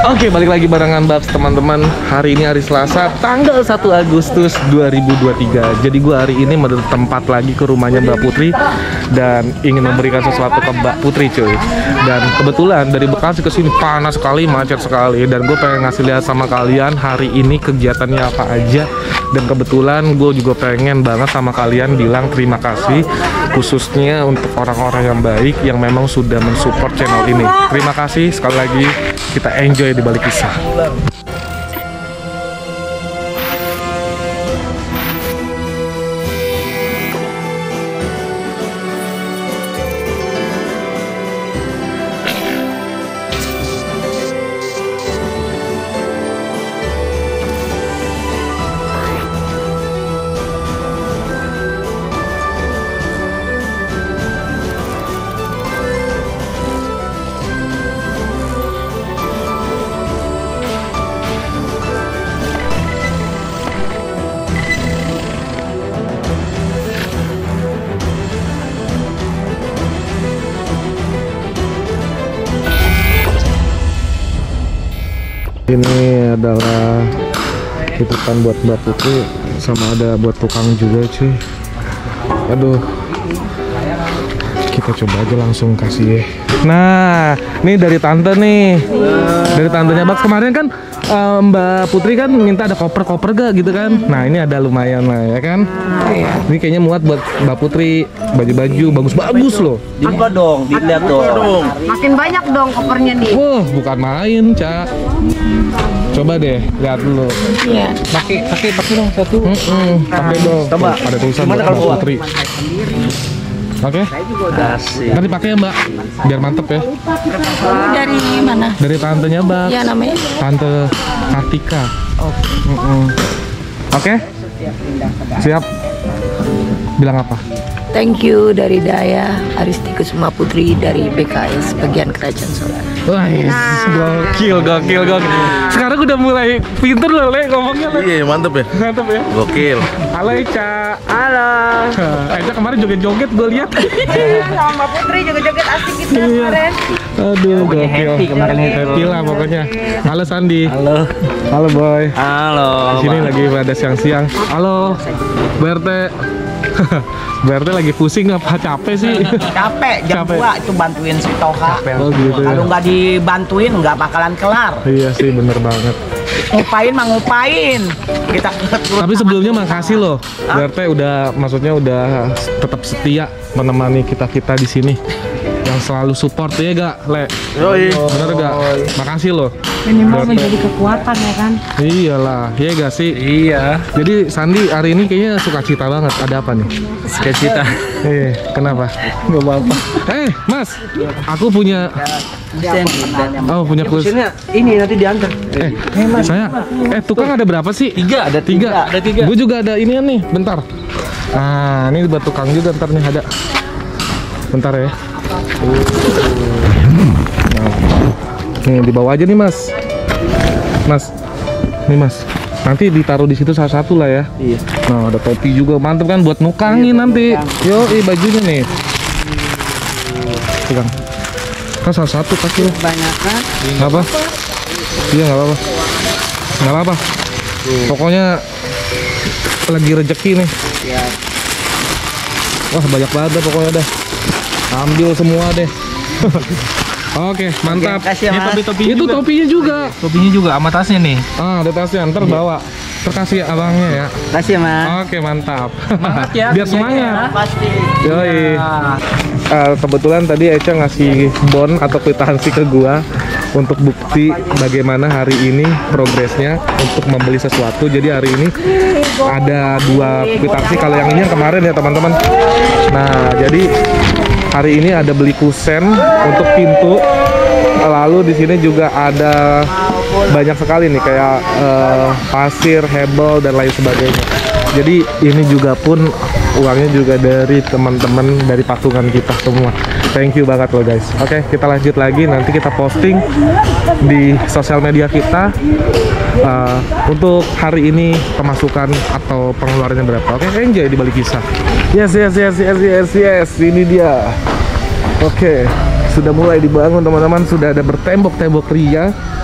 Oke, balik lagi barengan Babs teman-teman. Hari ini hari Selasa, tanggal 1 Agustus 2023. Jadi gue hari ini bertempat lagi ke rumahnya Mbak Putri dan ingin memberikan sesuatu ke Mbak Putri, cuy. Dan kebetulan dari Bekasi ke sini panas sekali, macet sekali, dan gue pengen ngasih lihat sama kalian hari ini kegiatannya apa aja. Dan kebetulan gue juga pengen banget sama kalian bilang terima kasih, khususnya untuk orang-orang yang baik yang memang sudah mensupport channel ini. Terima kasih sekali lagi, kita enjoy di balik kisah. Ini adalah titipan buat Mbak Putri, sama ada buat tukang juga, cuy. Aduh, kita coba aja langsung kasih ya. Nah, ini dari tante nih, dari tantenya Bak. Kemarin kan Mbak Putri kan minta ada koper-koper gak gitu kan. Nah, ini ada lumayan lah ya kan. Ini kayaknya muat buat Mbak Putri, baju-baju bagus-bagus loh. Apa dong, dilihat dong. Makin banyak dong kopernya nih. Wah, bukan main, Cak. Coba deh, lihat dulu. Iya. Pakai dong satu. Pakai dong. Coba. Ada tulisan buat Mbak Putri. Oke. Asik. Nanti pakai ya, Mbak, biar mantep ya. Dari mana? Dari tantenya Mbak. Ya namanya. Tante Kartika. Oke. Siap. Bilang apa? Thank you dari Daya Aristikus Putri dari BKS bagian Kerajaan Solo. Wah, gokil. Sekarang udah mulai pinter loh, Le, ngomongnya, Le. Iya, mantep ya. Mantep ya. Gokil. Halo, Ica. Halo. Ica kemarin joget-joget gue lihat. Sama Mbak Putri juga joget asik gitu kemarin. Aduh, gokil. happy kemarin itu. Happy lah pokoknya. Halo Sandi. Halo. Halo Boy. Halo. Di sini lagi pada siang-siang. Halo, BRT. BRT lagi pusing apa capek sih? Capek, jam 2 itu bantuin si Toha. Oh gitu ya. Kalau nggak dibantuin nggak bakalan kelar. Iya sih, bener banget. Ngupain mah ngupain. Kita Tapi sebelumnya makasih loh, BRT maksudnya udah tetap setia menemani kita di sini, yang selalu support ya gak, Le? Yoi. Bener gak? Makasih loh. Minimal menjadi kekuatan ya kan. Iyalah, iya gak sih? Iya. Jadi Sandi hari ini kayaknya sukacita banget. Ada apa nih? Sukacita. Kenapa? Gak apa-apa. Mas, aku punya. Oh, punya kus. Ini nanti diantar. Saya. Tukang ada berapa sih? Ada tiga. Gue juga ada ini nih. Bentar. Nah, ini buat tukang juga ntar nih ada. Bentar ya. Nih dibawa aja nih, Mas. Nih Mas. Nanti ditaruh di situ salah satu lah ya. Iya. Nah, ada topi juga, mantep kan buat nukangin nanti. Yo, bajunya nih. Tukang. Kan salah satu kasih. banyak kan. Nggak apa? Iya, nggak apa-apa. Nggak apa-apa. Pokoknya lagi rezeki nih. Ya. Wah, banyak banget dah pokoknya dah. Ambil semua deh. Oke, mantap. Kasih ya, Mas. Itu topinya juga. Topinya juga sama tasnya nih. Ada tasnya, ntar bawa. Terkasih abangnya ya. Kasih Mas. Oke, mantap. Semangat ya, Biar semangat. Pasti. Yoi. Kebetulan tadi Eca ngasih bon atau kwitansi ke gua untuk bukti bagaimana hari ini progresnya untuk membeli sesuatu. Jadi hari ini ada 2 kwitansi. Kalau yang ini yang kemarin ya teman-teman. Nah, jadi hari ini ada beli kusen untuk pintu. Lalu di sini juga ada banyak sekali nih kayak pasir, hebel dan lain sebagainya. Jadi ini juga pun uangnya juga dari teman-teman dari patungan kita semua. Thank you banget loh guys. Oke, kita lanjut lagi, nanti kita posting di sosial media kita untuk hari ini pemasukan atau pengeluarannya berapa. Oke, enjoy di balik kisah. Yes. Ini dia. Oke, sudah mulai dibangun teman-teman, sudah ada bertembok-tembok ria.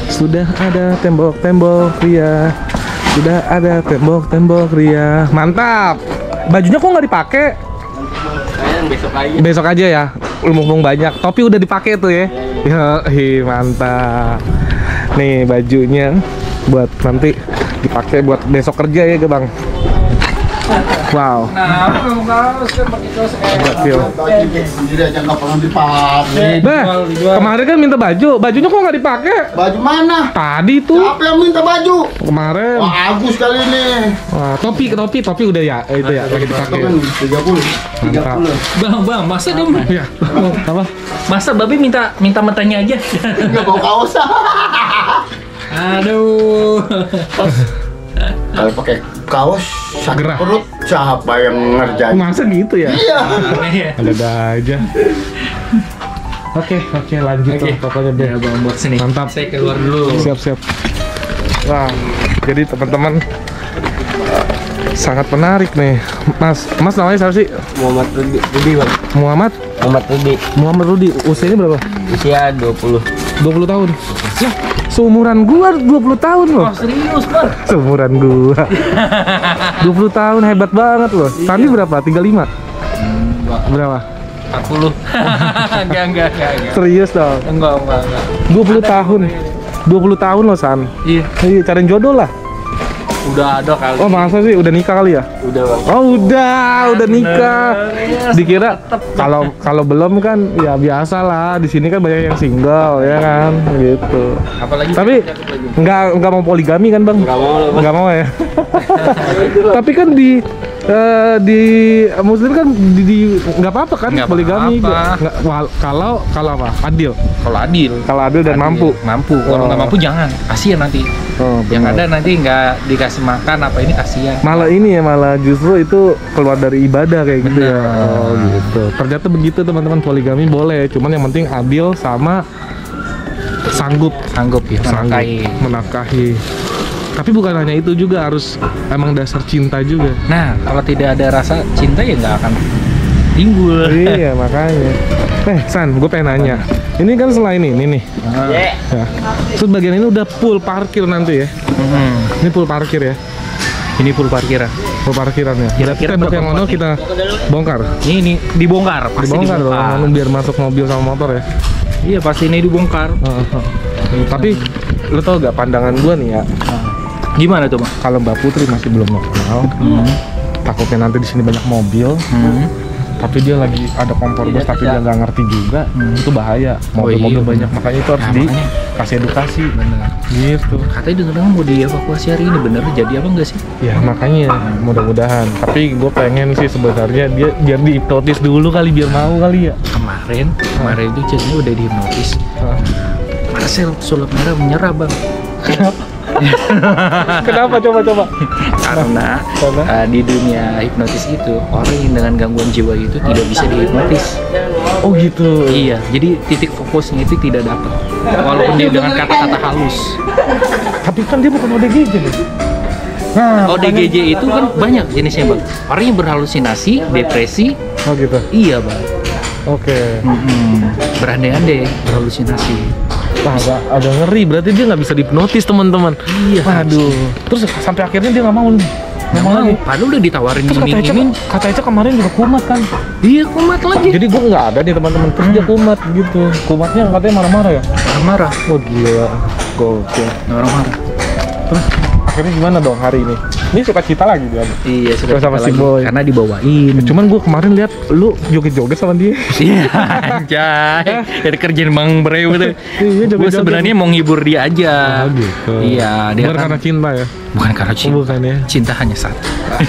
Sudah ada tembok-tembok ria. Sudah ada tembok-tembok ria. Mantap. Bajunya kok nggak dipakai? Besok lagi. Besok aja ya. Mumpung banyak. Topi udah dipakai tuh ya. Yoi, mantap. Nih bajunya buat nanti dipakai buat besok kerja ya, Bang. Wow. Nah, aku nggak kaos kan pakai kaos Gokil. Sendiri aja nggak pernah dipakai. Bah, kemarin kan minta baju. Bajunya kok nggak dipakai? Baju mana? Tadi tuh. Siapa yang minta baju? Kemarin. Wah, Agus kali ini. Wah, topi udah ya. Itu ya lagi dipakai. Kan 30. Mantap. Bang, masa dia Iya. Apa? masa babi minta mentanya aja. Nggak bawa kaos. Aduh. Kalau pakai kaos sakit Gerah. perut, siapa yang ngerjain? Masa gitu ya? Iya. Ada aja. Oke, lanjut tuh pokoknya deh. Ya, Bang, buat sini. Mantap. Saya keluar dulu. Siap. Wah, jadi teman-teman sangat menarik nih. Mas namanya siapa sih? Muhammad Rudi bang. Muhammad Rudi. Usianya berapa? Usia 20. 20 tahun. Lah, seumuran gua 20 tahun loh. Oh, serius, Bang? Seumuran gua. 20 tahun hebat banget loh. Sandi berapa? 35? Berapa? 40. Enggak. Serius dong. Enggak. 20 tahun. 20 tahun loh, San. Iya, Iya, cariin jodoh lah. udah ada kali. Oh, masa sih udah nikah kali ya? Udah bang. Oh, udah nikah. Dikira kalau belum kan ya biasa lah. Di sini kan banyak yang single ya kan, gitu. Apalagi Tapi nggak mau poligami kan, Bang? Nggak mau lah, Bang. Nggak mau ya. Tapi kan di Muslim kan nggak apa-apa kan Nggak poligami. apa-apa. Kalau apa? Adil. kalau adil Dan mampu. Kalau nggak Oh. mampu jangan, kasihan nanti. Oh, Yang benar. ada nanti nggak dikasih makan apa ini kasihan. Malah justru itu keluar dari ibadah kayak gitu ya. Benar. Oh gitu. Ternyata begitu teman-teman, poligami boleh, cuman yang penting adil sama sanggup Sanggup menafkahi. Tapi bukan hanya itu juga, harus emang dasar cinta juga. Nah, kalau tidak ada rasa cinta ya nggak akan timbul. Iya makanya. San, gue pengen nanya. Ini kan selain ini nih. Ya. Terus bagian ini udah full parkir nanti ya. Ini full parkir ya. Ini full parkiran. Full parkiran ya. Berarti Kira-kira tembok berapa yang mana muat nih? kita bongkar. Ini dibongkar, pasti Dibongkar dibongkar. dong, biar masuk mobil sama motor ya. Iya, pasti ini dibongkar. Tapi lo tau gak pandangan gua nih ya, Gimana tuh, Bang? kalau Mbak Putri masih belum kenal, takutnya nanti di sini banyak mobil, tapi dia lagi ada kompor gas tapi dia nggak ngerti juga, itu bahaya. Mobil-mobil iya, banyak, makanya itu harus Nah, makanya. dikasih edukasi. Bener. Gitu. Katanya dengar mau dievakuasi hari ini, bener jadi apa enggak sih? Ya makanya mudah-mudahan. Tapi gue pengen sih sebenarnya dia biar dihipnotis dulu kali, biar mau kali ya. Kemarin itu ceritanya udah dihipnotis. Marcel sulap merah menyerah, Bang. Kenapa? Coba. Karena di dunia hipnotis itu orang yang dengan gangguan jiwa itu tidak bisa dihipnotis. Oh gitu. Iya, jadi titik fokusnya itu tidak dapat. Walaupun dia dengan kata-kata halus. Tapi kan dia bukan ODGJ nih. Nah, ODGJ itu kan banyak jenisnya, Bang. Orang yang berhalusinasi, depresi, oh gitu. iya, Bang. Oke. Berandai-andai berhalusinasi. Wah, agak ngeri. Berarti dia nggak bisa dihipnotis, teman-teman. Iya. Waduh. Terus sampai akhirnya dia nggak mau nih. Nggak mau lagi. Padahal udah ditawarin Terus iming-iming. kata Eca kemarin juga kumat kan. Iya, kumat lagi. Jadi gua nggak ada nih teman-teman. Terus dia kumat gitu. Kumatnya katanya marah-marah ya. Marah. Oh gila. Gokil. Marah. Terus akhirnya gimana dong hari ini? Ini suka cita lagi dia. Iya, sudah Sama kita si lagi. Boy. Karena dibawain. Cuman gua kemarin lihat lu joget-joget sama dia. Iya, anjay. Jadi kerjaan Bang Breu tuh. Iya, Gue joget-joget. sebenarnya mau nghibur dia aja. Oh gitu. Iya, dia Bukan kan karena cinta ya. bukan karena cinta. Bukan ya. Cinta hanya satu.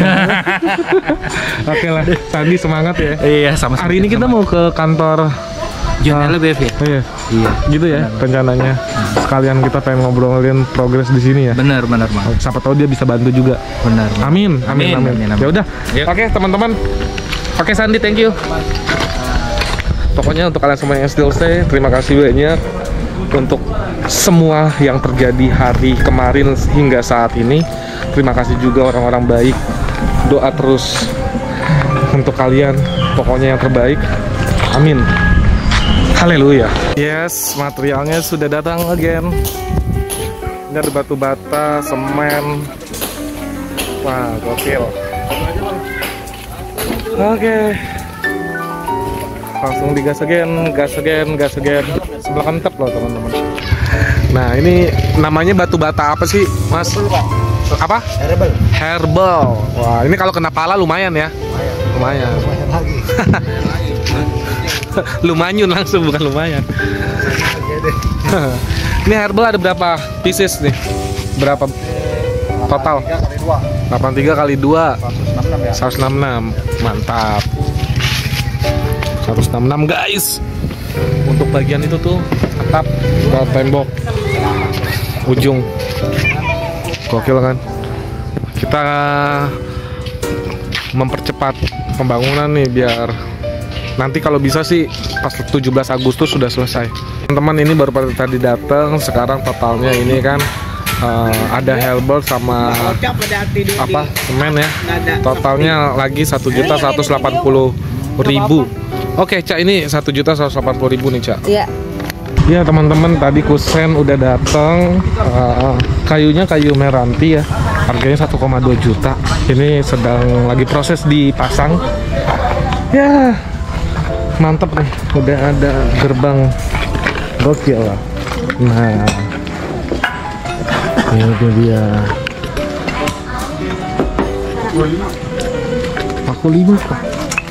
Oke lah, Sandi semangat ya. Iya, sama-sama. Hari ini kita mau ke kantor. John LBF ya? Oh iya, Iya. gitu ya rencananya. Sekalian kita pengen ngobrolin progres di sini ya. Benar, Bang. Siapa tahu dia bisa bantu juga. Benar. Amin. Amin. Ya udah. Yuk. Oke, teman-teman. Oke, Sandi, thank you. Pokoknya untuk kalian semua yang still stay, terima kasih banyak untuk semua yang terjadi hari kemarin hingga saat ini. Terima kasih juga orang-orang baik. Doa terus untuk kalian. Pokoknya yang terbaik. Amin. Haleluya. Yes, materialnya sudah datang again. Ini ada batu bata, semen. Wah, gokil. Oke. Langsung digas again, gas again, gas again. Sebelah kentep loh teman-teman. Nah, ini namanya batu bata apa sih, Mas? Apa? Herbal. Herbal. Wah, ini kalau kena pala lumayan ya. Lumayan. Lagi. Lumayan langsung, bukan lumayan. Ini herbal ada berapa pieces nih? Berapa total? 83 kali 2. 166. Mantap. 166 guys. Untuk bagian itu tuh atap dan tembok ujung. Gokil kan? Kita mempercepat pembangunan nih biar nanti kalau bisa sih pas 17 Agustus sudah selesai. Teman-teman ini baru pada tadi datang, sekarang totalnya ini kan ada herbal sama apa semen ya. Totalnya lagi 1.180.000. Oke, Cak, ini 1.180.000 nih, Cak. Iya. Ya teman-teman, tadi kusen udah datang. Kayunya kayu meranti ya, harganya 1,2 juta. Ini sedang lagi proses dipasang. Ya mantep nih, udah ada gerbang. Gokil lah. Nah, ini dia. Aku 5 kok.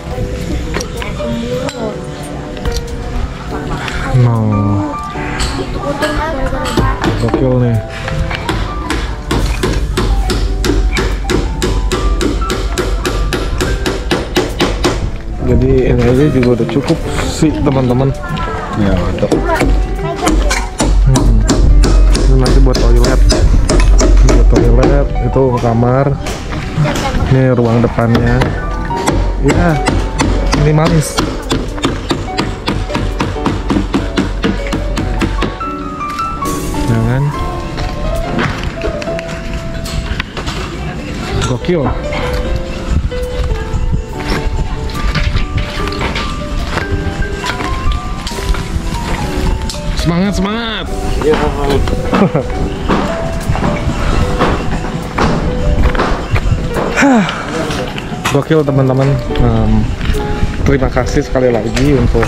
No. Gokil nih. Jadi ini aja juga udah cukup sih teman-teman. Ya, untuk Ini nanti buat toilet. Ini buat toilet, itu kamar. Ini ruang depannya. Ya, minimalis. Jangan. Gokil. Semangat, semangat. Gokil teman-teman. Terima kasih sekali lagi untuk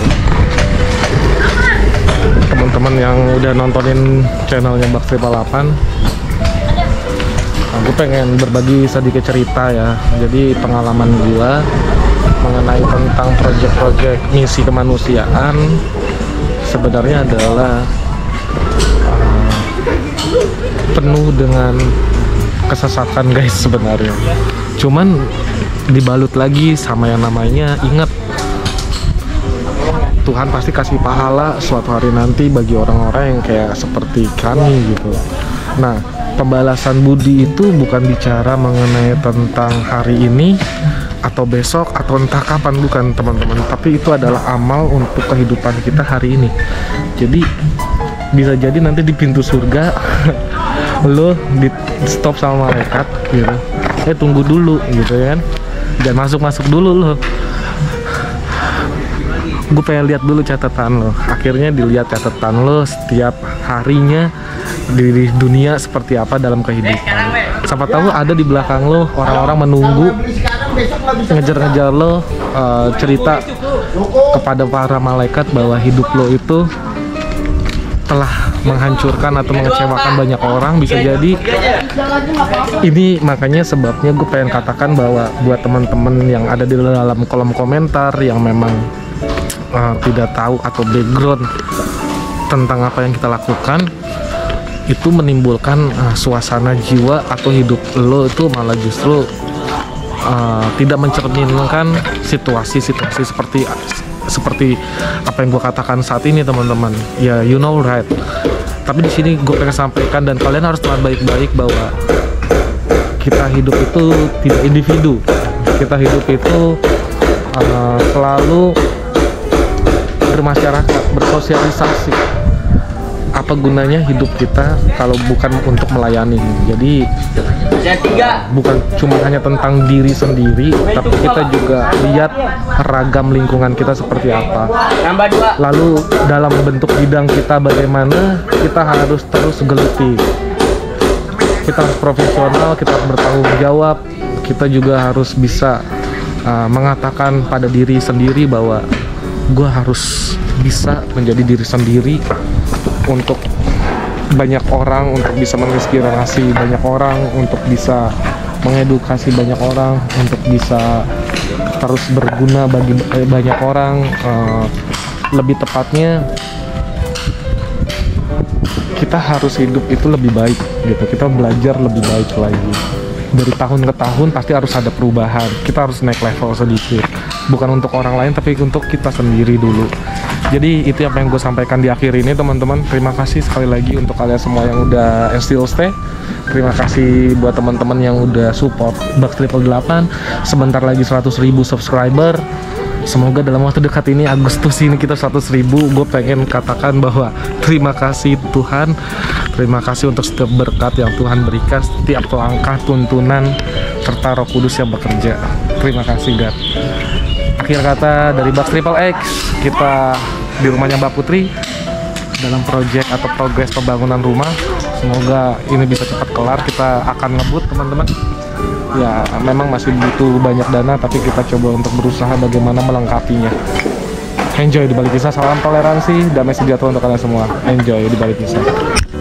teman-teman yang udah nontonin channelnya Bakti Palapan. Aku pengen berbagi sedikit cerita ya. Jadi pengalaman gua mengenai tentang proyek-proyek misi kemanusiaan sebenarnya adalah penuh dengan kesesatan guys sebenarnya. Cuman dibalut lagi sama yang namanya ingat, Tuhan pasti kasih pahala suatu hari nanti bagi orang-orang yang kayak seperti kami gitu. Nah, pembalasan budi itu bukan bicara mengenai tentang hari ini atau besok atau entah kapan, bukan teman-teman, tapi itu adalah amal untuk kehidupan kita hari ini. Jadi bisa jadi nanti di pintu surga lo di stop sama malaikat gitu, tunggu dulu gitu kan, jangan masuk dulu lo, gue pengen lihat dulu catatan lo. Akhirnya dilihat catatan lo setiap harinya di dunia seperti apa dalam kehidupan. Siapa tahu ada di belakang lo orang-orang menunggu ngejar-ngejar lo, cerita kepada para malaikat bahwa hidup lo itu telah menghancurkan atau mengecewakan banyak orang. Bisa jadi ini makanya sebabnya gue pengen katakan bahwa buat teman-teman yang ada di dalam kolom komentar yang memang tidak tahu atau background tentang apa yang kita lakukan, itu menimbulkan suasana jiwa atau hidup lo itu malah justru tidak mencerminkan situasi-situasi seperti apa yang gue katakan saat ini teman-teman. Ya, you know right. Tapi di sini gue pengen sampaikan dan kalian harus tahu baik-baik bahwa kita hidup itu tidak individu. Kita hidup itu selalu bermasyarakat, bersosialisasi. Apa gunanya hidup kita kalau bukan untuk melayani? Jadi bukan cuma hanya tentang diri sendiri, tapi kita juga lihat ragam lingkungan kita seperti apa. Lalu dalam bentuk bidang kita bagaimana, kita harus terus geluti kita harus profesional, kita harus bertanggung jawab, kita juga harus bisa mengatakan pada diri sendiri bahwa gue harus bisa menjadi diri sendiri untuk banyak orang, untuk bisa menginspirasi banyak orang, untuk bisa mengedukasi banyak orang, untuk bisa terus berguna bagi banyak orang. Lebih tepatnya kita harus hidup itu lebih baik gitu, kita belajar lebih baik lagi. Dari tahun ke tahun pasti harus ada perubahan, kita harus naik level sedikit, bukan untuk orang lain tapi untuk kita sendiri dulu. Jadi itu apa yang gue sampaikan di akhir ini teman-teman. Terima kasih sekali lagi untuk kalian semua yang udah still stay. Terima kasih buat teman-teman yang udah support Bucks 888. Sebentar lagi 100.000 subscriber. Semoga dalam waktu dekat ini, Agustus ini kita 100.000. Gue pengen katakan bahwa terima kasih Tuhan. Terima kasih untuk setiap berkat yang Tuhan berikan, setiap langkah, tuntunan, serta Roh Kudus yang bekerja. Terima kasih God. Akhir kata dari Bucks Triple X, kita di rumahnya Mbak Putri dalam proyek atau progres pembangunan rumah. Semoga ini bisa cepat kelar. Kita akan ngebut teman-teman. Ya memang masih butuh banyak dana, tapi kita coba untuk berusaha bagaimana melengkapinya. Enjoy di balik kisah. Salam toleransi, damai sejahtera untuk kalian semua. Enjoy di balik kisah.